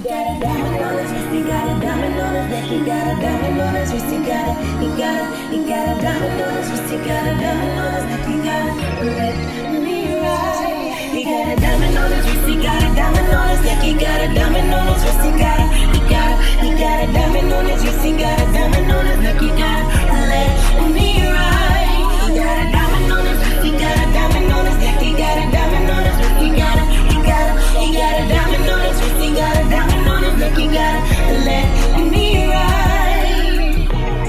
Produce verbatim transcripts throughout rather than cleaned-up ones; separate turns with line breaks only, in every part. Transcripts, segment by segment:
got a diamond on his wrist, he got a diamond on his neck, he got a diamond on his wrist, he got a, he got a, he got a diamond on his wrist, he got a diamond on his neck, he got a, let me ride. He got a diamond on his wrist, he got a diamond on his neck, he got a diamond on his wrist, he got a, he got a, he got a diamond on his wrist, he got a diamond on his neck, he got a, let me ride. He got a diamond on his wrist, he got a diamond on his neck, he got a diamond on his wrist, he got a, he got a, he got a diamond on his wrist, he got a diamond on his neck, he got a, let me ride.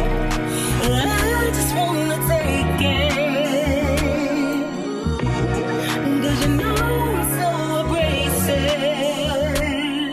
I just wanna take it, 'cause you know I'm so abrasive.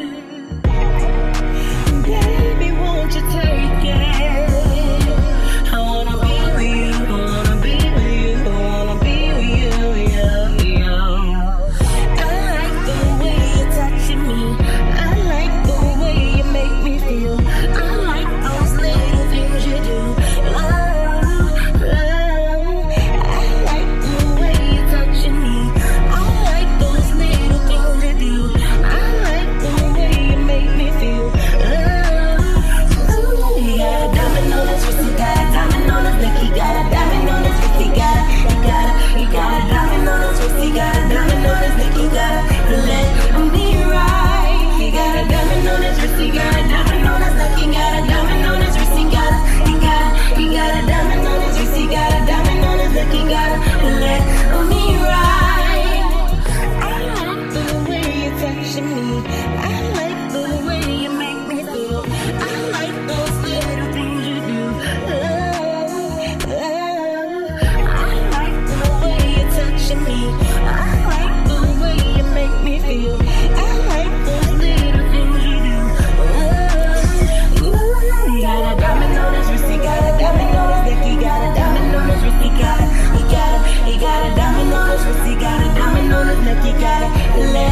Baby, won't you take it? I wanna be with you, I wanna be with you, I wanna be with you, yeah, yeah. I like the way you're touching me, I like the way you make me feel, I like those little things you do, love, love. I like the way you're touching me, I like those little things you do, I like the way you make me feel, love. Ooh, he got a diamond on his wrist, he got a diamond on his neck, he got a diamond on his wrist, he got a, he got a, he got a diamond on his wrist, he got a diamond on his neck, he got a, let me ride. He got a diamond on his wrist, he got a diamond on his neck, he got a diamond on his wrist, he got a, he got a, he got a diamond on his wrist, he got a diamond on his neck, he got a, let me ride. I like the way you're touching me, I like the way you make me feel, I like those little things you do, love, love. I like the way you're touching me, I like the way you make me feel, I like those little things you do, love. Ooh, he got a diamond on his wrist, he got a diamond on his neck, he got a diamond on his wrist, he got a, he got a, he got a diamond on his wrist, he got a diamond on his neck, he got a, let